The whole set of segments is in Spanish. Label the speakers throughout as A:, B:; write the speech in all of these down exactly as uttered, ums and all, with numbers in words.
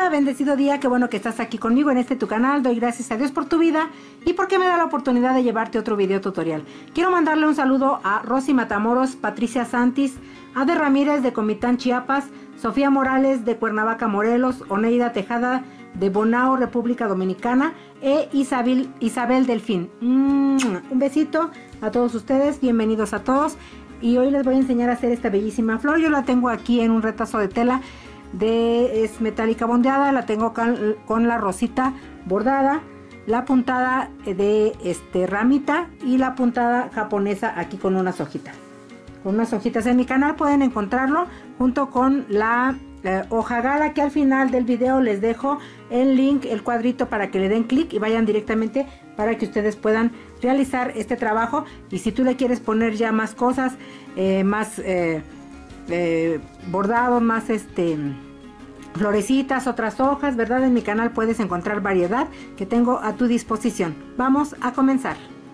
A: día, bendecido día, qué bueno que estás aquí conmigo en este tu canal. Doy gracias a Dios por tu vida y porque me da la oportunidad de llevarte otro video tutorial. Quiero mandarle un saludo a Rosy Matamoros, Patricia Santis, Ade Ramírez de Comitán, Chiapas, Sofía Morales de Cuernavaca, Morelos, Oneida Tejada de Bonao, República Dominicana, e Isabel, Isabel Delfín. Mm, un besito a todos ustedes, bienvenidos a todos. Y hoy les voy a enseñar a hacer esta bellísima flor. Yo la tengo aquí en un retazo de tela de es metálica bondeada, la tengo con, con la rosita bordada, la puntada de este ramita y la puntada japonesa aquí con unas hojitas. Con unas hojitas en mi canal pueden encontrarlo junto con la eh, hoja gala, que al final del video les dejo el link, el cuadrito para que le den clic y vayan directamente para que ustedes puedan realizar este trabajo. Y si tú le quieres poner ya más cosas, eh, más eh, eh, bordado, más este florecitas, otras hojas, ¿verdad? En mi canal puedes encontrar variedad que tengo a tu disposición. Vamos a comenzar.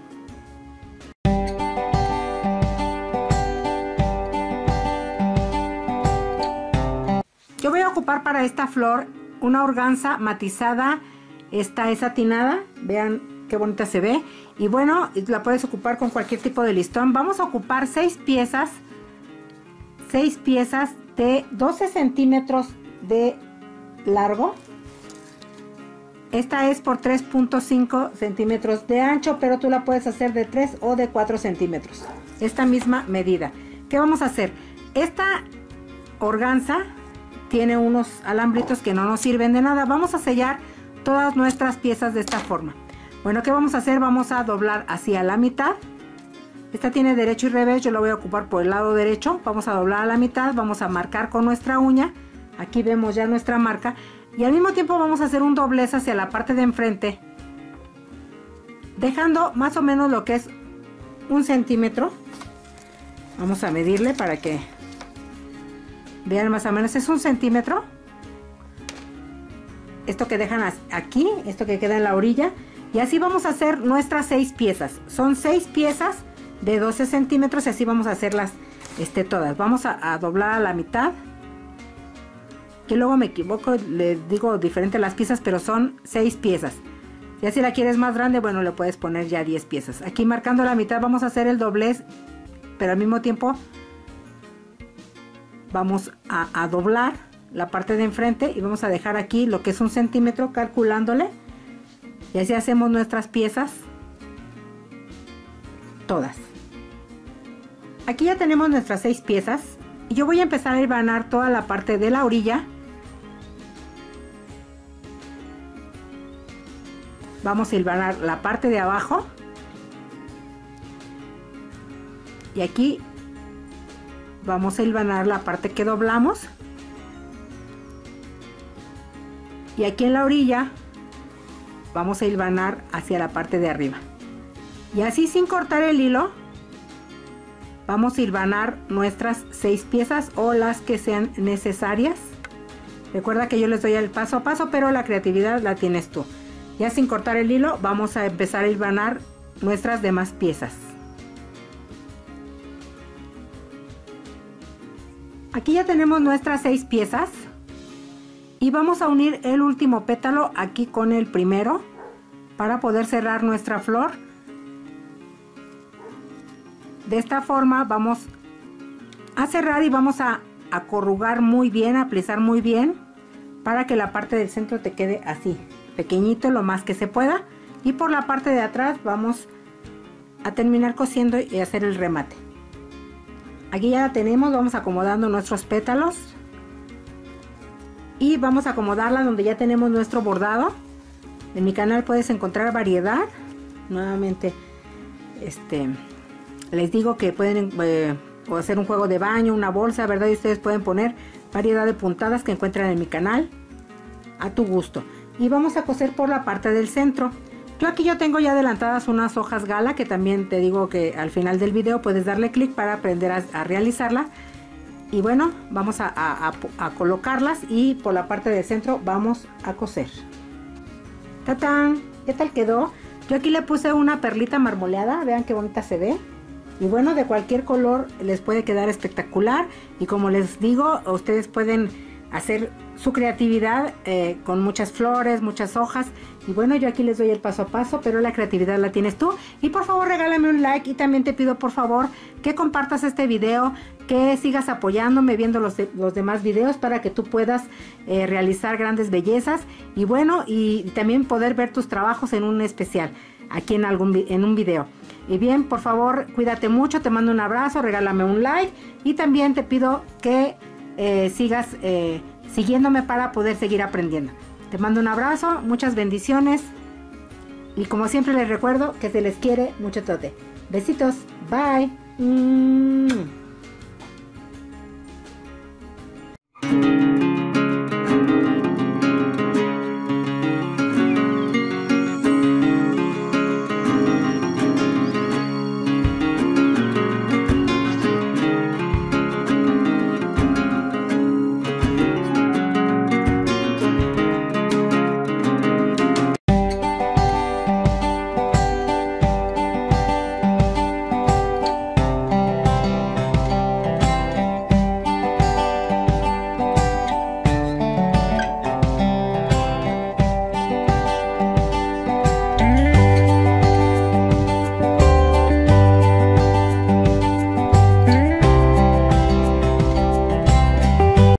A: Yo voy a ocupar para esta flor una organza matizada. Esta es satinada, vean qué bonita se ve. Y bueno, la puedes ocupar con cualquier tipo de listón. Vamos a ocupar seis piezas, seis piezas de doce centímetros de largo. Esta es por tres punto cinco centímetros de ancho, pero tú la puedes hacer de tres o de cuatro centímetros. Esta misma medida. ¿Qué vamos a hacer? Esta organza tiene unos alambritos que no nos sirven de nada. Vamos a sellar todas nuestras piezas de esta forma. Bueno, ¿qué vamos a hacer? Vamos a doblar hacia la mitad. Esta tiene derecho y revés, yo lo voy a ocupar por el lado derecho. Vamos a doblar a la mitad, vamos a marcar con nuestra uña. Aquí vemos ya nuestra marca. Y al mismo tiempo vamos a hacer un doblez hacia la parte de enfrente, dejando más o menos lo que es un centímetro. Vamos a medirle para que vean más o menos, es un centímetro. Esto que dejan aquí, esto que queda en la orilla. Y así vamos a hacer nuestras seis piezas. Son seis piezas de doce centímetros y así vamos a hacerlas este, todas. Vamos a, a doblar a la mitad. Que luego me equivoco, les digo diferente las piezas, pero son seis piezas. Ya si la quieres más grande, bueno, le puedes poner ya diez piezas. Aquí marcando la mitad vamos a hacer el doblez, pero al mismo tiempo vamos a, a doblar la parte de enfrente y vamos a dejar aquí lo que es un centímetro calculándole. Y así hacemos nuestras piezas todas. Aquí ya tenemos nuestras seis piezas y yo voy a empezar a hilvanar toda la parte de la orilla. Vamos a hilvanar la parte de abajo y aquí vamos a hilvanar la parte que doblamos, y aquí en la orilla vamos a hilvanar hacia la parte de arriba, y así sin cortar el hilo vamos a hilvanar nuestras seis piezas o las que sean necesarias. Recuerda que yo les doy el paso a paso, pero la creatividad la tienes tú. Ya sin cortar el hilo vamos a empezar a hilvanar nuestras demás piezas. Aquí ya tenemos nuestras seis piezas y vamos a unir el último pétalo aquí con el primero para poder cerrar nuestra flor. De esta forma vamos a cerrar y vamos a, a corrugar muy bien, a alisar muy bien para que la parte del centro te quede así, pequeñito, lo más que se pueda. Y por la parte de atrás vamos a terminar cosiendo y hacer el remate. Aquí ya la tenemos, vamos acomodando nuestros pétalos y vamos a acomodarla donde ya tenemos nuestro bordado. En mi canal puedes encontrar variedad. Nuevamente este les digo que pueden eh, hacer un juego de baño, una bolsa, ¿verdad? Y ustedes pueden poner variedad de puntadas que encuentran en mi canal a tu gusto. Y vamos a coser por la parte del centro. Yo aquí yo tengo ya adelantadas unas hojas gala que también te digo que al final del video puedes darle clic para aprender a, a realizarla. Y bueno, vamos a, a, a, a colocarlas y por la parte del centro vamos a coser. ¡Tatán! ¿Qué tal quedó? Yo aquí le puse una perlita marmoleada, vean qué bonita se ve. Y bueno, de cualquier color les puede quedar espectacular. Y como les digo, ustedes pueden hacer su creatividad eh, con muchas flores, muchas hojas. Y bueno, yo aquí les doy el paso a paso, pero la creatividad la tienes tú. Y por favor regálame un like, y también te pido por favor que compartas este video, que sigas apoyándome viendo los, de, los demás videos para que tú puedas eh, realizar grandes bellezas. Y bueno, y también poder ver tus trabajos en un especial, aquí en, algún, en un video. Y bien, por favor, cuídate mucho, te mando un abrazo, regálame un like. Y también te pido que eh, sigas eh, siguiéndome para poder seguir aprendiendo. Te mando un abrazo, muchas bendiciones. Y como siempre les recuerdo que se les quiere mucho tote. Besitos, bye. Mm.